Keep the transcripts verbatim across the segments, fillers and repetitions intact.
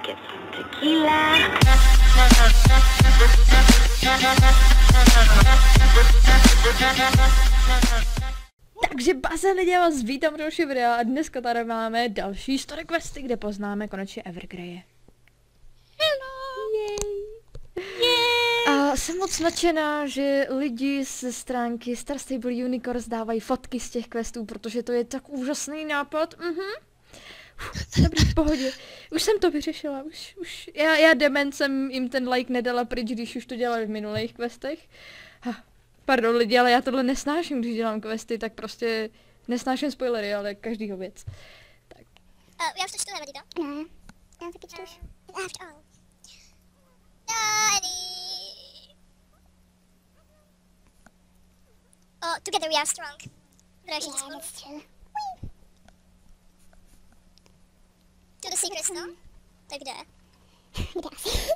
get some tequila. Takže bazén lidi, já vás vítám u dalšího videa a dneska tady máme další story questy, kde poznáme konečně Evergreje. Hello! Yay! Yay! A jsem moc nadšená, že lidi ze stránky Star Stable Unicorns dávají fotky z těch questů, protože to je tak úžasný nápad. Mhm. Uf, dobrý, v pohodě. Už jsem to vyřešila, už, už. Já, já dement jsem jim ten like nedala pryč, když už to dělali v minulých questech. Ha, pardon lidi, ale já tohle nesnáším, když dělám questy, tak prostě nesnáším spoilery, ale každýho věc. Tak. Uh, já už to čtu, nevadí to? Ne, já taky čtu už. After all. Daddy. Oh, together we are strong. Yeah, that's true. To the secrets, no? Tak kde? Kde asi?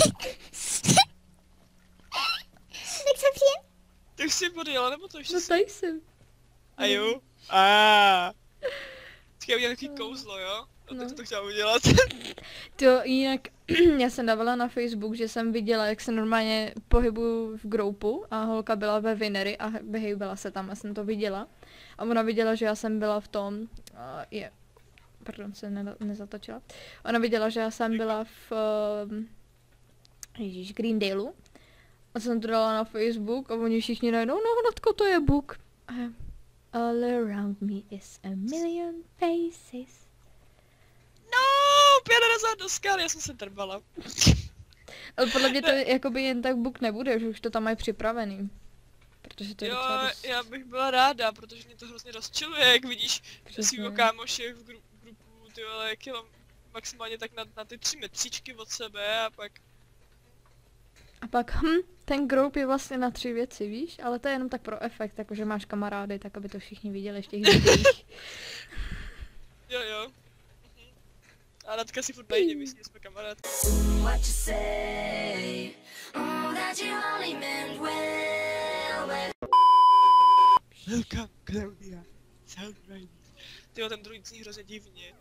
Tak co přijem? Ty už jsi podjela, nebo to ještě No jsi? tady jsem. A jo? Aaaa. Chtěl udělat takový kouzlo, jo? No, No. tak to chtěla udělat. To jinak, já jsem dávala na Facebook, že jsem viděla, jak se normálně pohybuju v groupu a holka byla ve Vinery a behejbala se tam a jsem to viděla. A ona viděla, že já jsem byla v tom, uh, je, pardon, se ne, nezatočila. Ona viděla, že já jsem byla v, uh, ježíš, Greendaleu. A jsem to dala na Facebook a oni všichni najednou, no Natko, to je buk. A já, all around me is a million faces. No, pět nazad do skal, já jsem se trbala. Ale podle mě to jakoby jen tak buk nebude, že už to tam mají připravený. Protože to je Jo, docela dost... já bych byla ráda, protože mě to hrozně rozčiluje, jak vidíš Přesně. svýho kámoše v gru grupu, ty vole, jak jenom maximálně tak na, na ty tři metříčky od sebe a pak... A pak, hm, ten group je vlastně na tři věci, víš? Ale to je jenom tak pro efekt, jakože máš kamarády, tak aby to všichni viděli v těch videích. Jo, jo. Mhm. A Natka si furt najde, myslím, že jsme kamarád. What you say? Oh, that you only meant well, well. Welcome, Claudia. Sound right. Tyjo, ten druhý zní hrozně divně.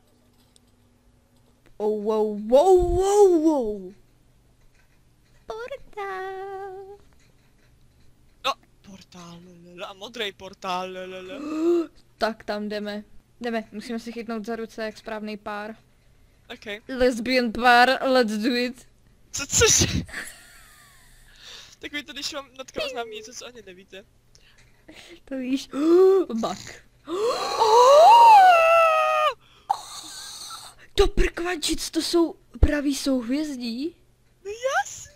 Oh, wow, wow, wow, wow. Portál. No, portál, lele, a modrý portál, lele. Tak tam jdeme. Jdeme, musíme si chytnout za ruce jak správný pár. Okay. Lesbian pár, let's do it. Co, což? Tak víte, když vám Natka oznámí něco, co ani nevíte. To víš. Bak. To prkvančic, to jsou pravý souhvězdí? No jasný.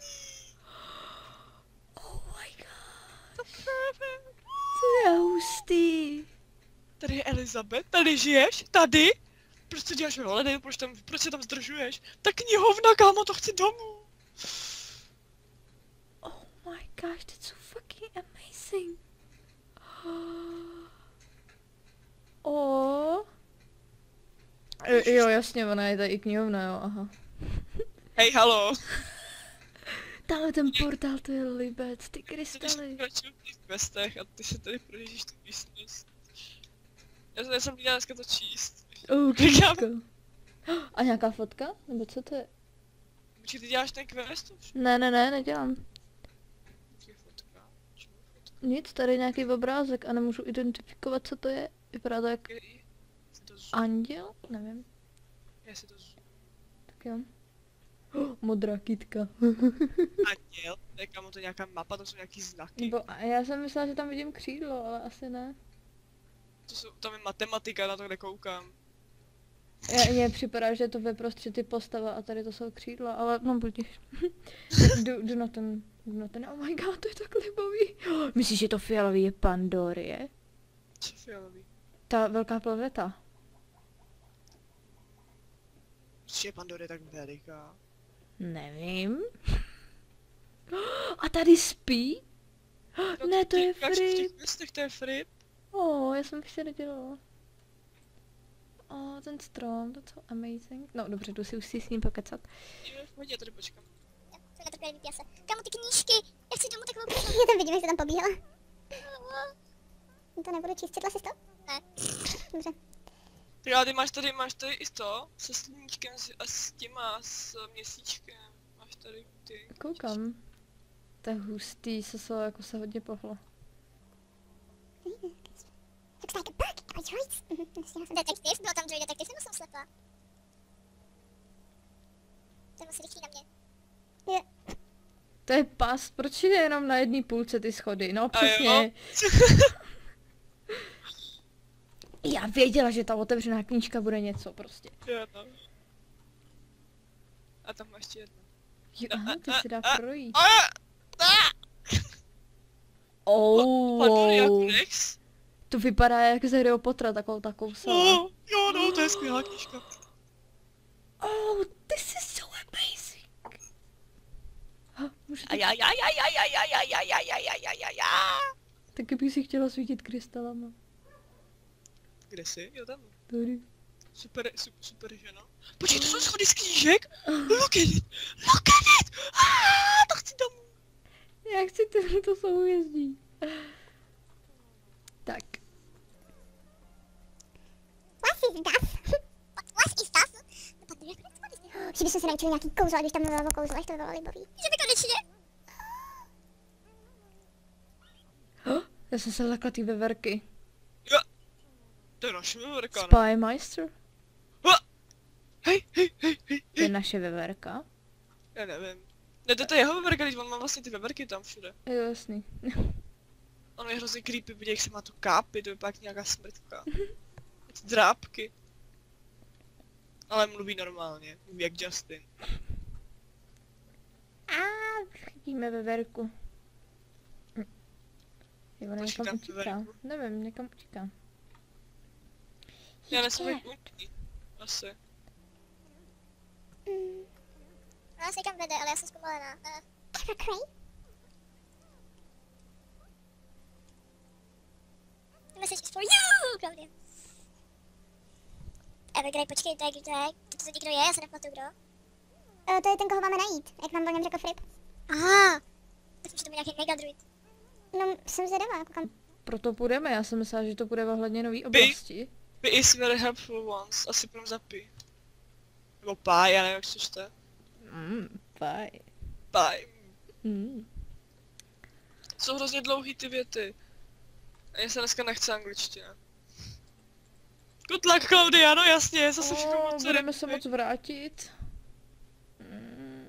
Oh my god. To perfect. To je hustý. Tady je Elizabeth, tady žiješ, tady? Proč to děláš holiday, proč tam, proč se tam zdržuješ? Ta knihovna, kámo, to chci domů. Oh my gosh, that's so fucking amazing. Oh. E, jo, jasně, ona je tady i knihovna, jo, aha. Hej, halo. Tamhle ten portál, to je libec, ty Když krystaly. pokračuju v těch questech a ty se tady projíždíš tu místnost. Já jsem, já jsem měla dneska to číst. Oh, Říkám. kýčko. A nějaká fotka? Nebo co to je? Počkej, ty děláš ten quest už? Ne, ne, ne, nedělám. Počkej, fotka. Čemu fotka? Nic, tady nějaký obrázek a nemůžu identifikovat, co to je. Vypadá to jak Počkej, si to zoom, anděl? Nevím. já si to zoom. Tak jo. Oh, modrá kytka. Anděl, tak kámo, to je nějaká mapa, to jsou nějaký znaky. Nebo, a já jsem myslela, že tam vidím křídlo, ale asi ne. To jsou, tam je matematika, na to nekoukám. Já, mně připadá, že je to ve prostředí postava a tady to jsou křídla, ale no budíš. jdu, jdu na ten, jdu na ten, oh my god, to je tak libový. Myslíš, že to fialový je Pandorie? Co fialový? Ta velká planeta. Myslíš, že Pandora je tak veliká? Nevím. A tady spí? No, Ne, to je v těch- V těch Frip. questech to je Frip. Oh, já jsem ještě nedělala. Oh, ten strom, to so amazing. No dobře, jdu si už si s ním pokecat. Jo, v pohodě, já tady počkám. Jsem netrpělivý pěse. Kámo, ty knížky! Já chci domů takovou knihu. Já tam vidím, jak jsi tam pobíhala. To nebudu číst, četla jsi to? Ne. Dobře. Já, ty máš tady, máš tady i to, se sluníčkem a s těma, s měsíčkem. Máš tady ty. Koukám. To je hustý, se se jako se hodně pohlo. Looks like a book. Are droids? Mhm, jasně, já jsem- Detektiv? Byl tam druhý detektiv, nebo jsem slepá? To je moc rychlý na mě. To je pas, proč je jenom na jedné půlce ty schody? No A jo. přesně. Já věděla, že ta otevřená knížka bude něco prostě. Jo, no. A tam máš ještě jedno. Jo, aha, ty si dá projít. A, a, Padl jak Oh, Rex. to vypadá jak z Harryho Pottera, takovou takovou Oh, jo, no, to je skvělá knížka. Oh, this is so amazing. Ha, můžete... A já, já, já, já, já, já, já, já, já, já, já, já, já, já. Taky bych si chtěla svítit krystalama. Kde jsi? Jo, tam. Tady. Super, super, super žena. Počkej, to jsou schody z knížek? Look at it, look at it. Ah, to chci domů. Já chci tento souhvězdí. Tak. What is that? What is that? Dopadne jak to Že bychom se naučili nějaký kouzlo, a když tam mluvila o kouzlech, to by bylo libový. Že by konečně. Já jsem se lekla ty veverky. Jo. To je naše veverka, ne? Spymeister? Hej, hej, hej, hej. To je naše veverka. Já nevím. Ne, to je to jeho veverka, když on má vlastně ty veverky tam všude. Jo, jasný. On je hrozně creepy, vidí, jak se má tu kápy, to vypadá jak nějaká smrtka. Ty drápky. Ale mluví normálně, mluví jak Justin. A chytíme veverku. Hm. Jo, ona Počkej, někam tam utíká. veverku. Nevím, někam utíká. Já nesmím být uniký. Asi. Ona se někam vede, ale já jsem zpomalená. Uh, Evercray? the message is for you, Claudia. Evergrey, počkej, to je, to je, to to kdo je, já se nepamatuju kdo. Uh, to je ten, koho máme najít, jak nám o něm řekl Flip. Aha, tak už to byl nějaký megadruid. No, jsem zvědavá, koukám. Proto půjdeme, já jsem myslela, že to bude ohledně nový oblasti. Pi is very helpful once. Asi půjdem za pi. Nebo pie, já nevím, jak se čte. Mm, fajn. Pie. Mm. Jsou hrozně dlouhý ty věty. A mně se dneska nechce angličtina. Good luck, Claudia, no jasně, zase všechno O, moc budeme se rychle. moc vrátit. Mm.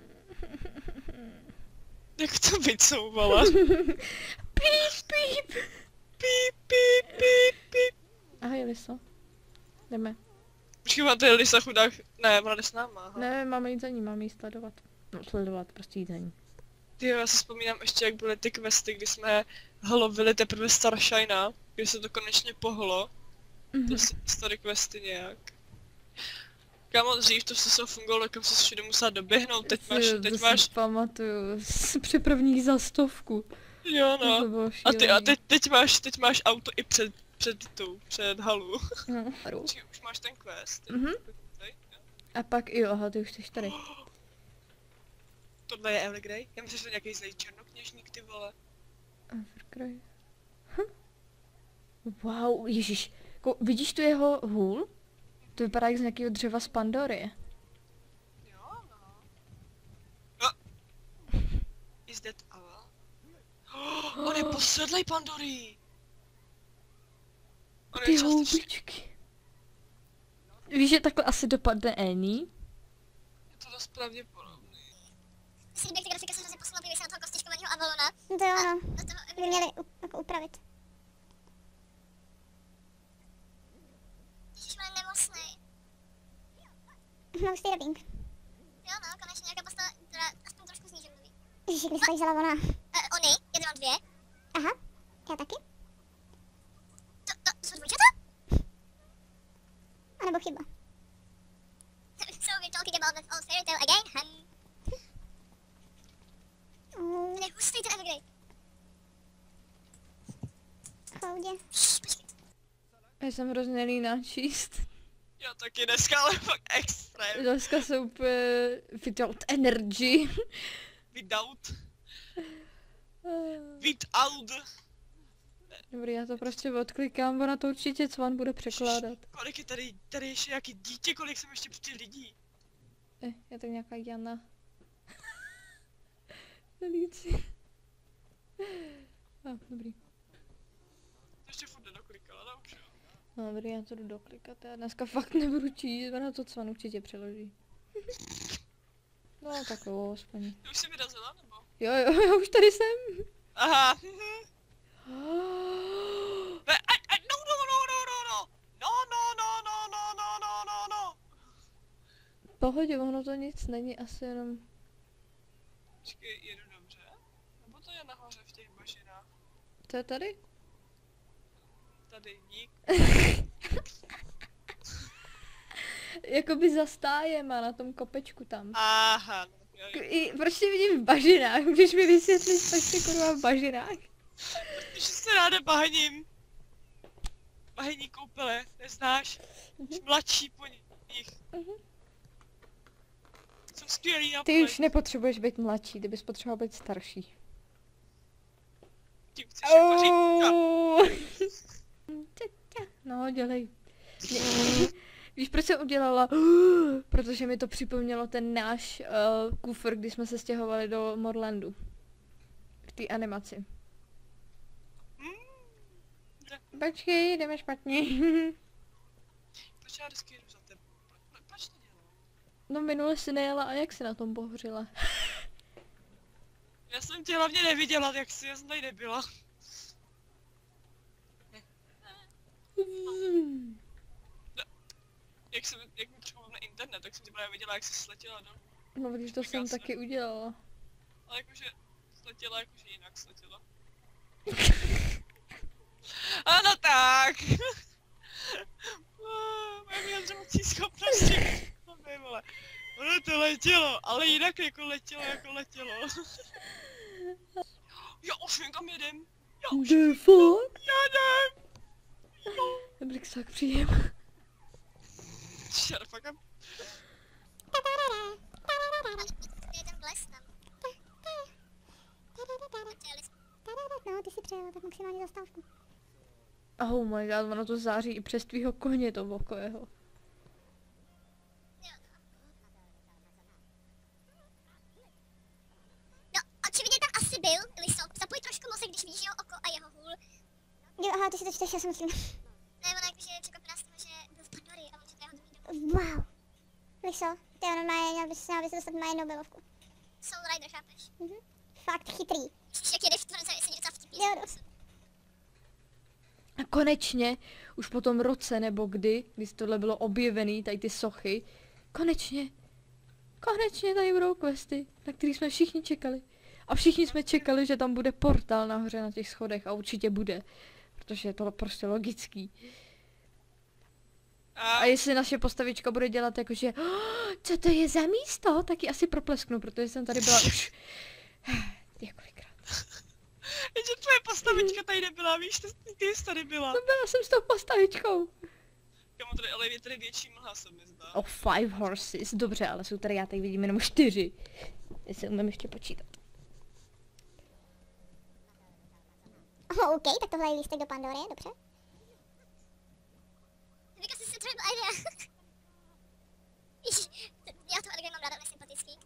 Jak to vycouvala? Píp, píp. Píp, píp, píp, píp. Ahoj, Liso. Jdeme. Počkej, máte Lisa chudák. Ne, ona jde s náma, aha. Ne, máme jít za ní, máme jí sledovat. No, sledovat, prostě jít za ní. Tyjo, já si vzpomínám ještě, jak byly ty questy, kdy jsme hlovili teprve Starshina, kdy se to konečně pohlo. Mhm. To s- story questy nějak. Kámo, dřív to se fungovalo, kam se všude musela doběhnout, teď máš, Si- teď to máš, si pamatuju, z přepravních za stovku. jo To no. bylo A ty, a šílený. teď, teď máš, teď máš auto i před, před tu, před halu. No, hru. Počkej, už máš ten quest. Mhm. Tady, jo. A pak jo, aha, ty už jsi tady. Tohle je Evergrey? Já myslím, že to je nějaký zlej černokněžník, ty vole. Evergrey. Hm. Wow, ježiš. Kou, vidíš tu jeho hůl? To vypadá jak z nějakého dřeva z Pandory. Jo, no. No. Is that our? Oh, on je posedlej Pandory! On Ty je částečně, houbičky. Víš, že takhle asi dopadne Annie? je to dost pravděpodobný. Myslím, že ta grafika se hrozně posunula, kdyby se na toho kostičkovaného Avalona. No to jo, no. Do toho By měli u, jako upravit. Ježišmarja, nemocnej. No, už dubbing. Jo no, konečně nějaká postava, která aspoň trošku sníží mluví. Ježiš, když se tady vzala ona. Uh, oni, jeden mám dvě. Aha, já taky. To, to, to jsou dvojčata? A nebo chyba. So we're talking about that old fairy tale again, hm. Oh, Ten je hustý, ten Evergrey. choudě. Šš, počkej. Já jsem hrozně líná číst. Já taky dneska, ale fakt extrém. Dneska jsem úplně without energy. Without. Without. Ne, Dobrý, já to prostě odklikám, ona to určitě Cvan bude překládat. Kolik je tady, tady ještě nějaký dítě, kolik jsem ještě při lidí. Eh, je to nějaká Jana. Nelíci. A, dobrý. To ještě furt nedoklikala, no už jo. No, dobrý, já to jdu doklikat, já dneska fakt nebudu číst, ona to Cvan určitě přeloží. No, tak jo, aspoň. Ty už jsi vyrazila, nebo? Jo, jo, já už tady jsem. Aha. Ne, aj, aj, no, no, no, no, no, no. No, no, no, no, no, no, no, no, no. Pohodě, ono to nic není, asi jenom... Počkej, jedu dobře? Nebo to je nahoře v těch bažinách? To je tady? Tady dík. Jakoby za stájem a na tom kopečku tam. Aha, no, jo, K- jo. I, proč tě vidím v bažinách? Můžeš mi vysvětlit, proč ty kurva v bažinách? Když se ráda bahením. Bahení koupele, neznáš? Jsi mladší po nich. Mhm. Jsou skvělý na Ty pohled. už nepotřebuješ být mladší, ty bys potřeboval být starší. Tím chceš jako říct. Oh. No, dělej. Mě- Víš, proč jsem udělala? Protože mi to připomnělo ten náš uh, kufr, když jsme se stěhovali do Morlandu. V té animaci. Počkej, jdeme špatně. Proč já vždycky jedu za tebou? Pro- Proč to dělám? No minule si nejela a jak si na tom pohořila? Já jsem tě hlavně neviděla, jak jsi, já jsem tady nebyla. Jak jsem, jak mi přišel na internet, tak jsem tě právě viděla, jak jsi sletěla dolů. No když to jsem Říká se. taky udělala. Ale jakože sletěla, jakože jinak sletěla. Ano tak! Moje vyjadřovací schopnosti. Nevím, vole. Ono to letělo, ale jinak jako letělo, jako letělo. Já už někam jedem. Já už The fuck? jedem. Dobrý, tak příjem. Shut the fuck up. Je ten blesk tam. Chtěli jsme. No, ty si přejela tak maximálně zastávku. Oh my god, ono to září i přes tvýho koně to oko jeho. No, očividně tam asi byl, Liso. Zapoj trošku mozek, když vidíš jeho oko a jeho hůl. Jo, aha, ty si to čteš, já jsem myslím. Ne, ona jakože je překvapená z toho, že byl v Pandory a on že to je jeho druhý dom. Wow. Liso, ty je normálně, měl bys, měl bys dostat moje Nobelovku. Soul Rider, chápeš? Mhm. Fakt chytrý. Víš, jak jede v tvrze, jestli něco vtipí. Jo, no. A konečně, už po tom roce nebo kdy, když tohle bylo objevený, tady ty sochy, konečně, konečně tady budou questy, na který jsme všichni čekali. A všichni jsme čekali, že tam bude portál nahoře na těch schodech a určitě bude, protože je to prostě logický. A A jestli naše postavička bude dělat jakože, oh, co to je za místo, tak ji asi proplesknu, protože jsem tady byla už několikrát. jenže tvoje postavička tady nebyla, víš, ty, ty jsi tady byla. No byla jsem s tou postavičkou. Kamo, tady, ale je tady větší mlha, se mi zdá. Oh, five horses, dobře, ale jsou tady, já tady vidím jenom čtyři. Jestli umím ještě počítat. Oh, OK, tak tohle je lístek do Pandory, dobře. Because it's a terrible idea. Ježiš, t- já toho Edgar mám ráda, on je sympatický.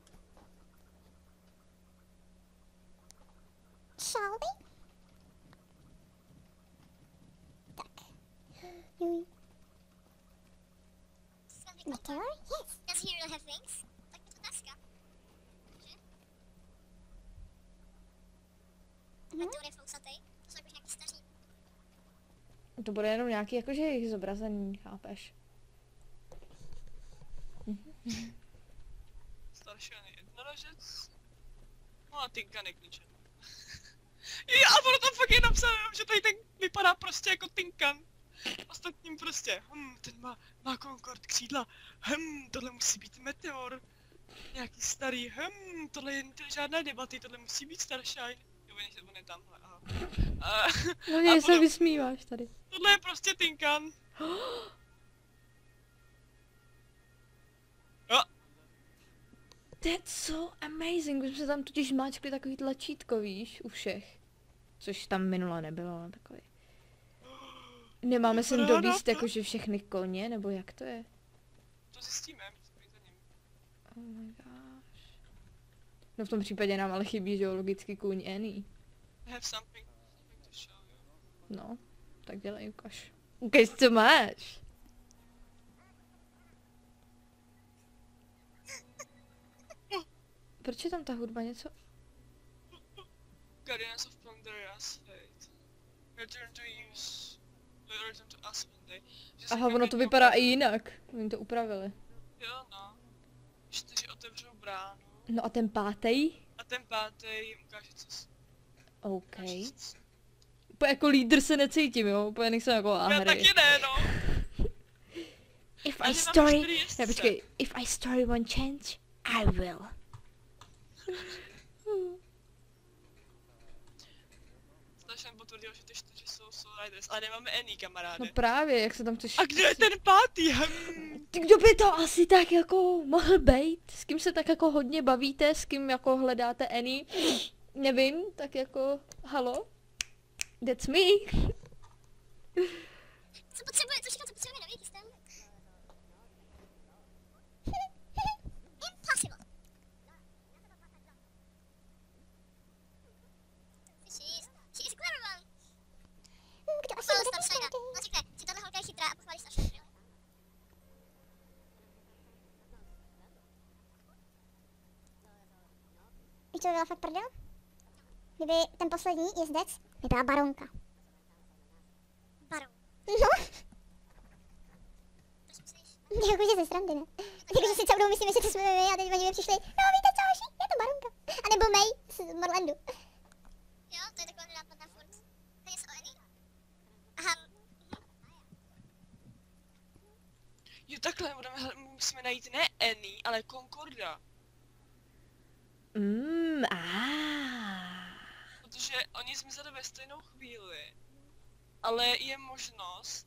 Shall we? Tak. Juj. Meteor? Yes. Does he really have wings? Tak je to otázka. Že? Meteor je fousatej. To jsou jakož nějaký staří. To bude jenom nějaký jakože jejich zobrazení, chápeš? Staršaný jednorožec. No a Tinkanek k ničemu. Jo, a ono tam fakt je napsáno, že tady ten vypadá prostě jako Tinkan. Ostatním prostě, hm, ten má, má Concorde křídla, hm, tohle musí být meteor. Nějaký starý, hm, tohle je to žádné debaty, tohle musí být Starshine. Jo, on je tamhle, aha. A, No a mě se potom, vysmíváš tady. tohle je prostě Tinkan. Jo, That's so amazing, už jsme tam totiž máčkli takový tlačítko, víš, u všech. Což tam minule nebylo, ale takový. Nemáme sem Paráda, dovíst to- jakože všechny koně, nebo jak to je? To zjistíme, my to nevím. Oh my gosh. No v tom případě nám ale chybí, že jo, logicky kůň Annie. I have something, something to show you. No, tak dělej, ukaž. Ukaž, co máš. Proč je tam ta hudba něco? Guardians of Pandoria's fate. Return to use. Return to us one day. Že se Aha, ono někdy to vypadá i jinak. Oni to upravili. Jo, no. Čtyři otevřou bránu. No a ten pátý? A ten pátý jim ukáže, co s... OK. ukáže, co s- Úplně jako lídr se necítím, jo? Úplně nejsem jako a Já hry. taky ne, no. If Já I že mám story... čtyři jezdce. Ne, počkej. If I story one change, I will. Slashen potvrdil, že ty čtyři jsou Soul Riders, ale nemáme Annie, kamaráde. No právě, jak se tam chceš... A kde je ten pátý? Hm. Ty, kdo by to asi tak jako mohl být? S kým se tak jako hodně bavíte? S kým jako hledáte Annie? Nevím, tak jako... Halo? That's me. Co potřebuje, co všechno, co potřebuje nový systém? Impossible. She is, she is a clever one. Kdo asi Pochválil bude ten Starshina. pátý? On řekne, že tato holka je chytrá a pochválí Starshina. Víš, co by byla fakt prdel? Kdyby ten poslední jezdec vypadala baronka. Baron. No, Proč myslíš? jakože ze srandy, ne? Jakože si celou dobu myslíme, že to jsme my a teď oni mi přišli, no víte co, hoši, je to baronka. A nebo May z Morlandu. Jo, to je taková nápadná furt. To je něco o Annie? Aha. Jo, takhle, budeme, hle- musíme najít ne Annie, ale Concorda. Mmm, ah. Protože oni zmizeli ve stejnou chvíli. Ale je možnost...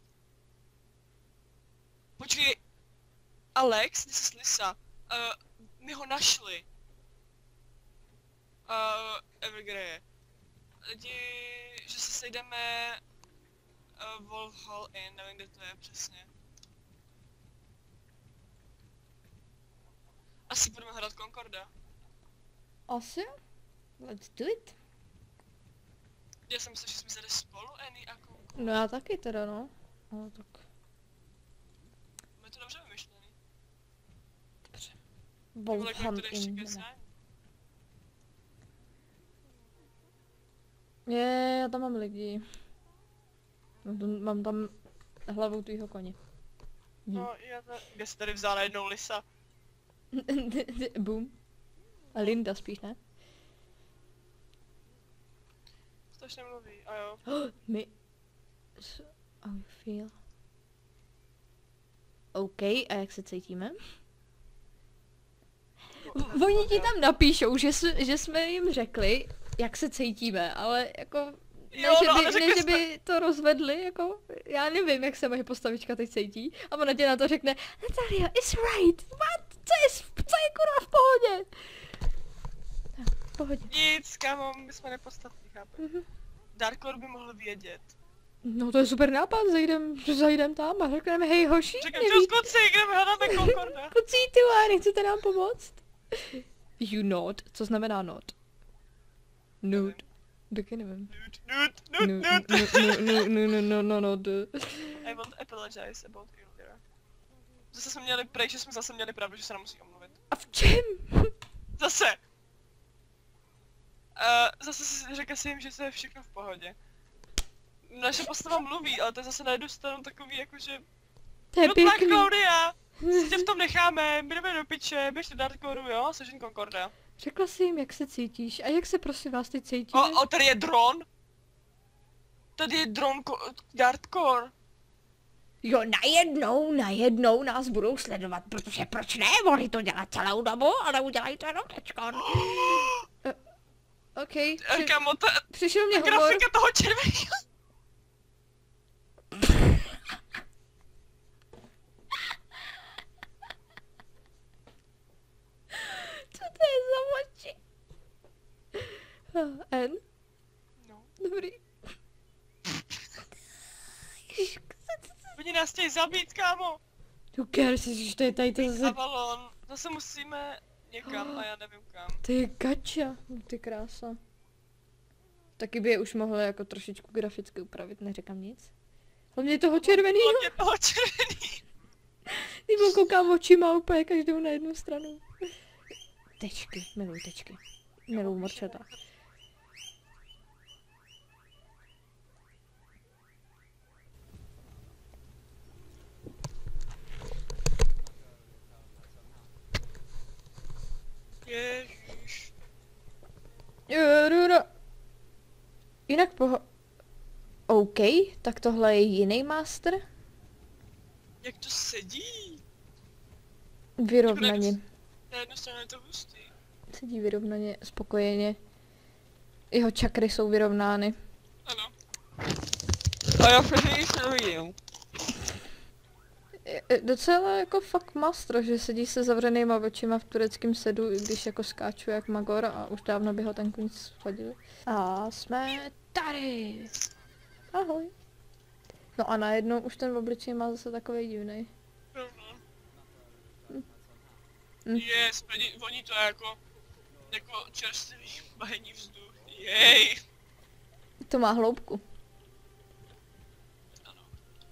Počkej, Alex, ty jsi Lisa, uh, my ho našli. Uh, Evergrey. Lidi, že se sejdeme uh, Wolf Hall Inn, nevím, kde to je přesně. Asi budeme hledat Concorda. Asi? Let's do it. Já jsem myslel, že jsme zjeli spolu, Annie a Concord. No já taky teda, no. Ale tak... Máme to dobře vymyšlený. Wolf Tohle, Hunt které ještě in. kecání. Je, já tam mám lidi. Mám tam, mám tam hlavu tvýho koně. No, já to... Kde jsi tady vzala jednou Lisa? Boom. A Linda spíš, ne? Strašně mluví, a jo. My... So, how you feel? OK, a jak se cítíme? Oni ti tam napíšou, že, s- že jsme jim řekli, jak se cítíme, ale jako... Ne, Jo, že no, by, ale ne, řekli že jsme- by to rozvedli, jako, já nevím, jak se moje postavička teď cítí. A ona ti na to řekne, Natalia, it's right, what? Co je, s- co je kurva v pohodě? No, v pohodě. Nic, kámo, my jsme nepodstatní, chápeš? Mhm. Darkor by mohl vědět. No to je super nápad, zajdem, zajdem tam a řekneme, hej hoši, Řekneme, neví, čus kluci, jdeme hledáme Concorda. kluci, ty vány, chcete nám pomoct? You not, co znamená not? Nude. Taky nevím. Nut, nut, No, nut, no, nut. no, no, no, no, no, no, no. I want to apologize about earlier. Zase jsme měli prej, že jsme zase měli pravdu, že se nám musí omluvit. A v čem? Zase! Uh, zase si řekl si jim, že to je všechno v pohodě. Naše postava mluví, ale to je zase na jednu stranu takový jakože... To je No tak pěkný. Claudia! Si tě v tom necháme, my jdeme do piče, běž do Darkoru, jo? Sežen Concorda. Řekla jsi jim, jak se cítíš a jak se prosím vás teď cítíte? O, o, tady je dron! Tady je dron ko- Darkcore. Jo, najednou, najednou nás budou sledovat, protože proč ne? Mohli to dělat celou dobu, ale udělají to jenom teďkon. uh, OK, Eh, při, Kámo, ta přišel mě humor. grafika toho červeného. Co to je za oči? Uh, N? No. Dobrý. nás chtějí zabít, kámo. Who cares, že to je tady to zase... Avalon. Zase musíme někam a já nevím kam. To je gača, ty krása. Taky by je už mohli jako trošičku graficky upravit, neříkám nic. Hlavně toho červenýho. Hlavně toho červený. Ty mu koukám očima úplně každou na jednu stranu. Tečky, miluji tečky. Miluji morčata. Ježiš. Jurura. Jinak poho... OK, tak tohle je jiný master. Jak to sedí? Vyrovnaně. Na jednu stranu je to hustý. Sedí vyrovnaně, spokojeně. Jeho čakry jsou vyrovnány. Ano. A já protože nic nevidím. Je- je docela jako fakt master, že sedí se zavřenýma očima v tureckém sedu, i když jako skáču jak Magor a už dávno by ho ten kuň schodil. A jsme tady. Ahoj. No a najednou už ten obličej má zase takovej divnej. Rovno. Hm. Yes, oni, oni to jako, jako čerstvý bahení vzduch. Jej. To má hloubku. Ano.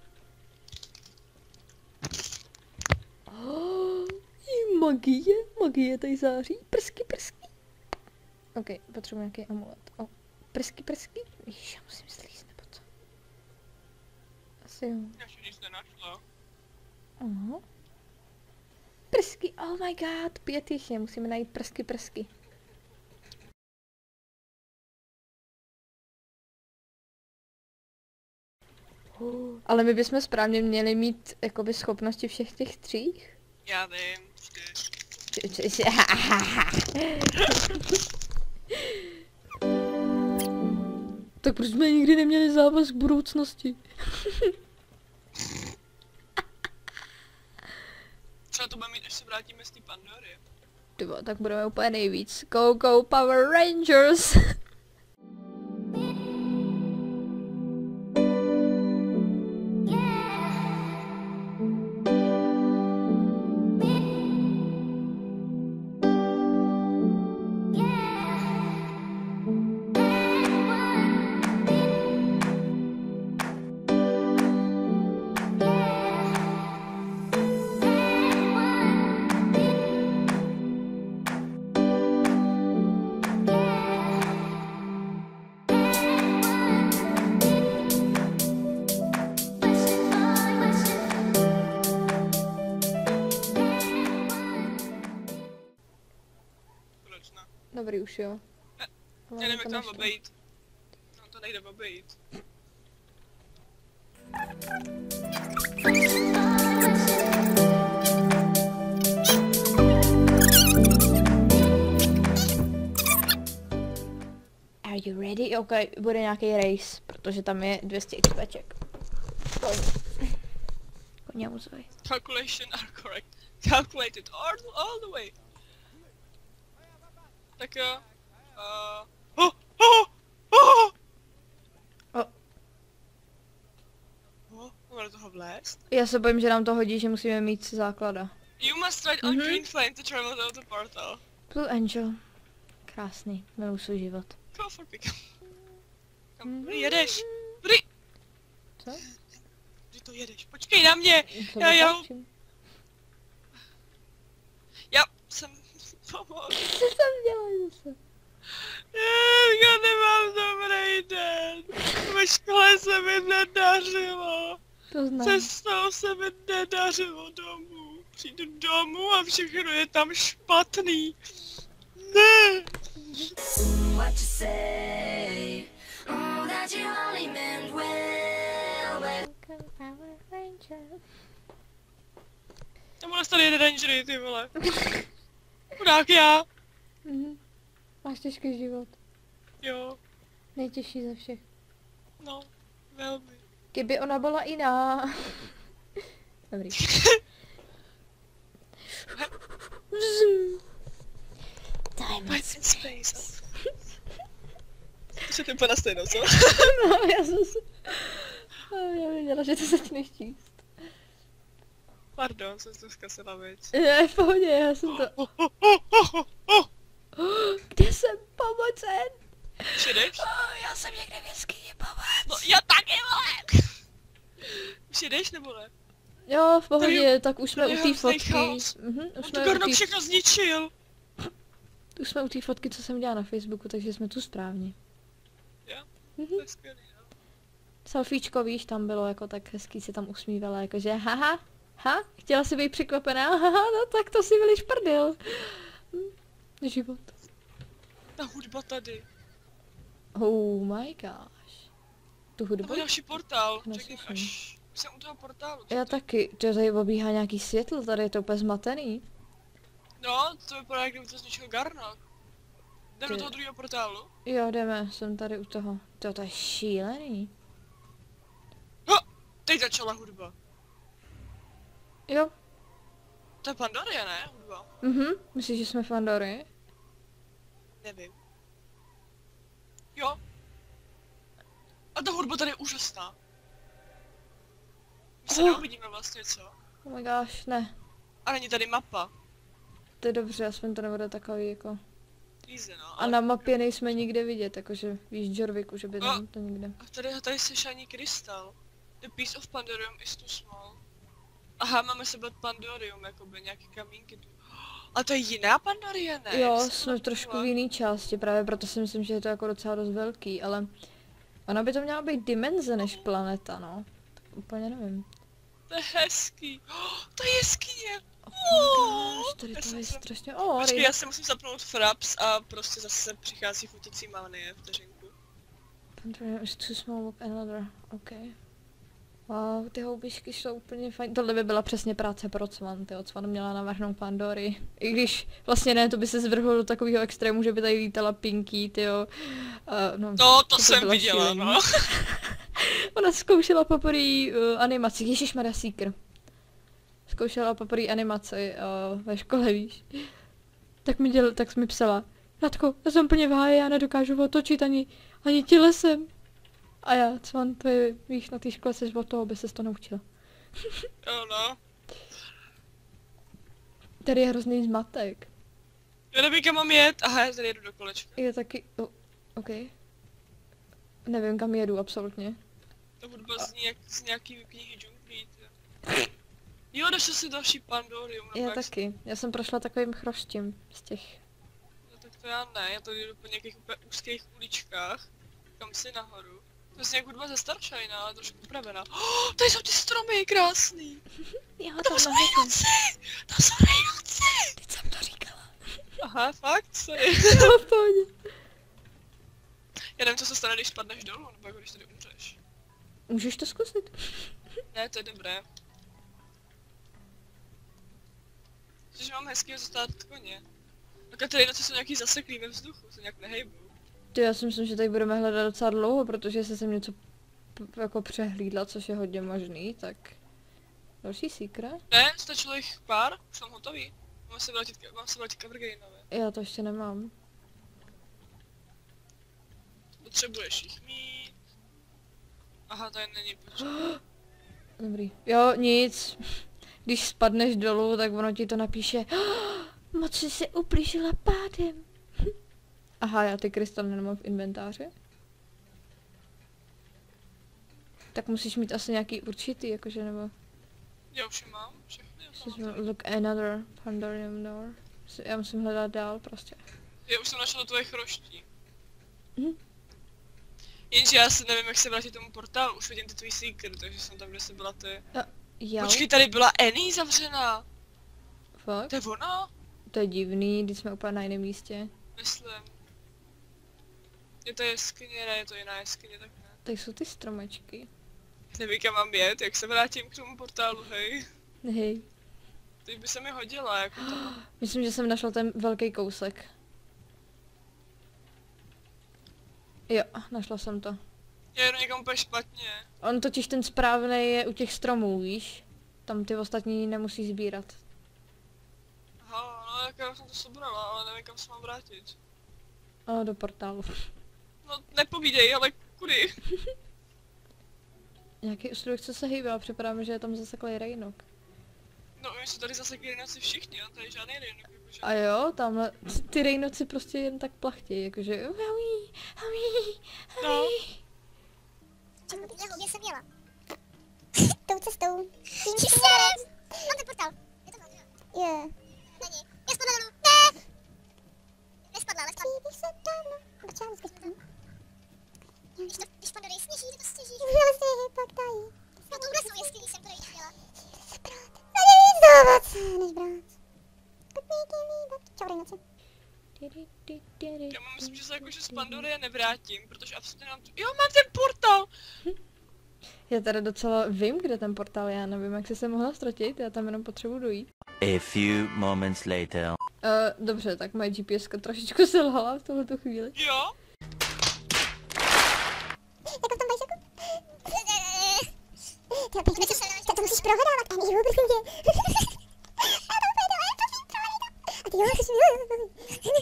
Oh, magie, magie tady září. Prsky, prsky. OK, potřebuji nějaký amulet. Oh, prsky, prsky. Ježiš, já musím slízt, nebo co? Asi jo. Já ještě nic nenašla. Aha. Prsky, oh my god, pět jich je, musíme najít prsky, prsky. Uh, ale my bychom správně měli mít jakoby schopnosti všech těch tří. Já vím, čtyř. Tak proč jsme nikdy neměli závaz k budoucnosti? Třeba to budeme mít, až se vrátíme z té Pandory. Tyvo, tak budeme úplně nejvíc. Go, go, Power Rangers! Proč ne? Dobrý už jo. Já Ale nevím, to jak tam neštve. obejít. No to nejde obejít. Are you ready? OK, bude nějaký race, protože tam je dvě stě XPček. Koně muzovi. Calculation are correct. Calculated all, all the way. Tak jo. Uh, oh, oh, oh! O. Oh, můžeme do toho vlézt? Já se bojím, že nám to hodí, že musíme mít základa. You must ride on Mhm. green flame to travel to the portal. Blue Angel. Krásný, miluji svůj život. Go for pick. Kam, kdy jedeš? Kdy? Co? Kdy to jedeš? Počkej na mě! Co Já, já, vytáčím? já jsem pomohl. Co tam dělají zase? Já nemám dobrý den. Ve škole se mi nedařilo. To znám. Cestou se mi nedařilo domů. Přijdu domů a všechno je tam špatný. Ne. What you say? Oh, that you only meant well, well. Power Ranger. Tam u nás tady jeden rangery, ty vole. Chudák já. Mhm. Máš těžký život. Jo, Nejtěžší ze všech. no, velmi. Kdyby ona byla jiná. Dobrý. Time Fight in space. To se vypadá stejno, co? No, já jsem se... Já věděla, že to začneš číst. Pardon, jsem to zkazila věc. Ne, v pohodě, já jsem to... Oh, oh, oh, oh, oh. Kde jsem pomocen? Už jedeš? Oh, já jsem někde v jeskyni, pomoc. No, já taky, vole! Už jedeš, nebo ne? Jo, v pohodě, Tady- tak už jsme tady u je té hrozný fotky. chaos. Mhm, už, On tu jsme u Garnok tý, všechno zničil. už jsme u té fotky, co jsem dělala na Facebooku, takže jsme tu správně. Jo? Mhm. To je skvělý, no. Selfiečko, víš, tam bylo jako tak hezký, se tam usmívala, jakože haha, ha, chtěla si být překvapená, haha, no tak to si vyliš prdel. Hm, život. Ta hudba tady. Oh my gosh. Tu Nebo hudbu? další portál. Neslyším. Čekaj, až jsem u toho portálu. co Já to- taky, to tady obíhá nějaký světlo, tady je to úplně zmatený. No, to vypadá, jak kdyby to zničil Garnok. Jdem do Ty- toho druhého portálu. Jo, jdeme, jsem tady u toho. To, to je šílený. Ha! Teď začala hudba. Jo, To je Pandoria, ne? Hudba. mhm, myslíš, že jsme v Pandory? Nevím. Jo. A ta hudba tady je úžasná. My se Oh. neuvidíme vlastně, co? Oh my gosh, ne. A není tady mapa. To je dobře, aspoň to nebude takový jako... Easy, no. A Ale... na mapě nejsme nikde vidět, jakože víš Jorviku, že by tam to nikde. A tady, tady se šání krystal. The piece of Pandorium is too small. Aha, máme sebrat Pandorium, jakoby nějaký kamínky tu. A to je jiná Pandoria, ne? Jo, Jak jsem jsme to trošku v nevěděla? jiný části, právě proto si myslím, že je to jako docela dost velký, ale... Ona by to měla být dimenze než planeta, no. Tak úplně nevím. To je hezký. Oh, to je jeskyně. Oh my gosh, tady Já to jsem je se- strašně... Oh, Počkej, Rejna. já se musím zapnout fraps a prostě zase přichází fotící manie vteřinku. Pandora is too small look another, ok. Wow, ty houbičky jsou úplně fajn. Tohle by byla přesně práce pro Cvan, ty Cvan měla navrhnout Pandory. I když vlastně ne, to by se zvrhlo do takového extrému, že by tady lítala Pinky, tyjo. Uh, no, No, to by jsem bylo viděla, šílený. no. Ona zkoušela poprvé uh, animaci, ježišmarja Seeker. Zkoušela poprvé animaci uh, ve škole, víš. Tak mi, děl, tak mi psala, Radko, já jsem úplně v háji, já nedokážu otočit ani, ani tělesem. A já, Cvan, to je, víš, na té škole jsi od toho, aby ses to naučila. Jo, no. Tady je hrozný zmatek. Já nevím, kam mám jet. Aha, já tady jedu do kolečka. Je taky, oh, ok. Nevím, kam jedu, absolutně. Ta hudba zní jak z nějaký knihy džunglí. ty. Jo, došel si další Pandorium. nebo Já jak se- taky, já jsem prošla takovým chroštím z těch. No, tak to já ne, já tady jdu po nějakých úplně úzkých uličkách. Kam si nahoru. To je nějak hudba ze Starshine, ale trošku upravená. Oh, tady jsou ty stromy, krásný. Jo, To jsou rejnoci! To jsou rejnoci! Teď jsem to říkala. Aha, fakt, sorry. Jo, v pohodě. Já nevím, co se stane, když spadneš dolů, nebo jako když tady umřeš. Můžeš to zkusit? Ne, to je dobré. Protože mám hezký zastát koně. Tak a ty rejnoci jsou nějaký zaseklý ve vzduchu, se nějak nehejbou. Ty, já si myslím, že tady budeme hledat docela dlouho, protože se jsem něco p- jako přehlídla, což je hodně možný, tak... Další secret? Ne, stačilo jich pár, už jsem hotový. Mám se vrátit, mám se vrátit k Evergreenové. Já to ještě nemám. Potřebuješ jich mít. Aha, tady není počkej. Dobrý. Jo, nic. Když spadneš dolů, tak ono ti to napíše. Moc jsi se ublížila pádem. Aha, já ty krystaly nemám v inventáři. Tak musíš mít asi nějaký určitý, jakože nebo... Já už je mám, všechny. já Musíš mám. look another Pandorium door. Já musím hledat dál prostě. Já už jsem našel tvoje chroští. Mhm. Jenže já se nevím, jak se vrátit tomu portálu, už vidím ty tvůj secret, takže jsem tam, kde jsi byla ty. Jo, Počkej, tady byla Annie zavřená. fakt? To je ona? To je divný, když jsme úplně na jiném místě. Myslím. Je to jeskyně, ne, je to jiná jeskyně, tak ne. Tady jsou ty stromečky. Nevím, kam mám jet, jak se vrátím k tomu portálu, hej. Hej. Teď by se mi hodila, jako to. Myslím, že jsem našla ten velký kousek. Jo, našla jsem to. Já jedu někam úplně špatně. On totiž ten správný je u těch stromů, víš? Tam ty ostatní nemusí sbírat. Aha, no jak já jsem to sobrala, ale nevím, kam se mám vrátit. Ano, do portálu. No, nepovídej, ale kudy? Nějaký ostrůvek, co se hýbá, připadá mi, že je tam zaseklej rejnok. No, my jsou tady zase Rejnoci všichni, a tady žádný Rejnok, jakože. A jo, tamhle, ty Rejnoci prostě jen tak plachtějí, jakože haví, haví, No. haví. Čemu ty hobě jsem jela? Tou cestou. Tím Čistě! směrem. Mám ten portál. Je to tam, jo? Jo. Není. Já spadla dolů. Ne! Nespadla, ale spadla. Když se dávno. Proč já vždycky spadnu? Když to, když Pandory sněží, to stěží. Ale sněhy pak tají. No touhle svou jeskyní jsem projít chtěla. A je víc do ovoce než brát. Kotníky líbat. Čau, Rejnoci. Já mám myslím, že se jakože z Pandory nevrátím, protože absolutně nám tu... Jo, mám ten portál! Já teda docela vím, kde ten portál je, já nevím, jak jsi se mohla ztratit, já tam jenom potřebuji dojít. A few moments later. Uh, dobře, tak moje GPSka trošičku selhala v tuhletu chvíli. Jo? Jako v tom bajžaku? Ty opět musíš, to, to musíš prohledávat, Annie, jo, prosím tě. Já to úplně dole, prosím, prohlídám. A ty jo, prosím.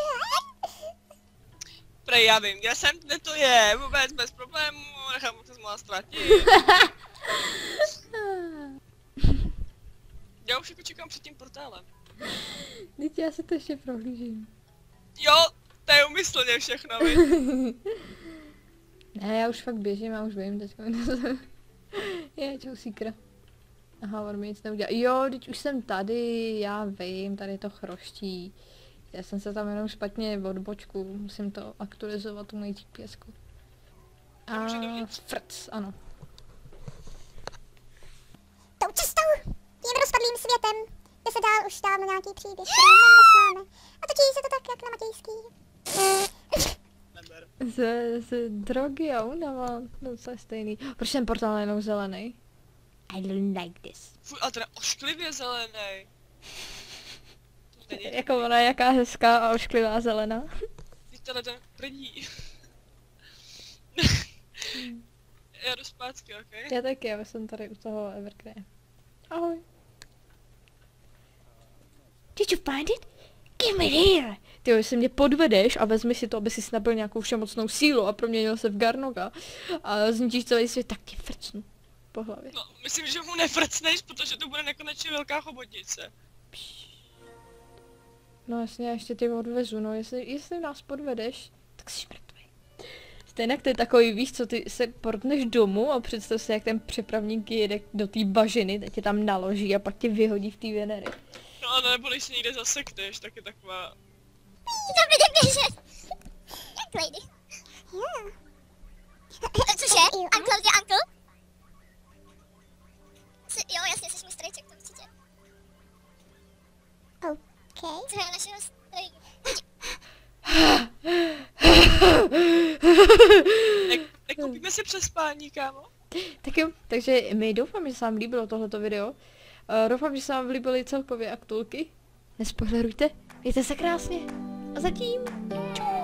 Prej, já vím, já jsem, kde to je, vůbec bez problémů, nechám mu to mohla ztratit. Já už jako čekám před tím portálem. Teď já si to ještě prohlížím. Jo, to je umyslně všechno, viď? Ne, já už fakt běžím, já už vím teďka. Je, čau síkra. Aha, on mi nic neudělá. Jo, teď už jsem tady, já vím, tady to chroští. Já jsem se tam jenom špatně odbočku, musím to aktualizovat, tu moji GPSku. A může dovnitř? Frc, ano. Tou cestou, tím rozpadlým světem, kde se dál už dávno nějaký příběh, který neznáme. A točí se to tak, jak na matějský. Neber. Z, z drogy a unava, docela stejný. Proč ten portál je jenom zelený? I don't like this. Fuj, ale ten je ošklivě zelený. To není. Jako ona je jaká hezká a ošklivá zelená. Teď tenhle ten prdí. Já jdu zpátky, okej? Já taky, já jsem tady u toho Evergrey. Ahoj. Did you find it? Give it here! Ty, jestli mě podvedeš a vezmi si to, aby si nabil nějakou všemocnou sílu a proměnil se v Garnoga a zničíš celý svět, tak tě frcnu po hlavě. No, myslím, že mu nefrcneš, protože to bude nekonečně velká chobotnice. No jasně, já ještě tě odvezu, no jestli, jestli nás podvedeš, tak jsi mrtvý. Stejně to je takový, víš co, ty se portneš domů a představ si, jak ten přepravník jede do té bažiny, teď tě tam naloží a pak tě vyhodí v té Venery. No a nebo když se někde zasekneš, tak je taková... To bude běžet. Jak lady? Jo. Cože? Uncle, kde uncle? Co, jo, jasně, jsi můj strejček, to určitě. OK. Co je našeho strejčka? Ne- Nekoupíme si přespání, kámo? Tak jo, takže mi doufám, že se vám líbilo tohleto video. Uh, doufám, že se vám líbily celkově aktulky. Nespoilerujte, mějte se krásně. A zatím, čau.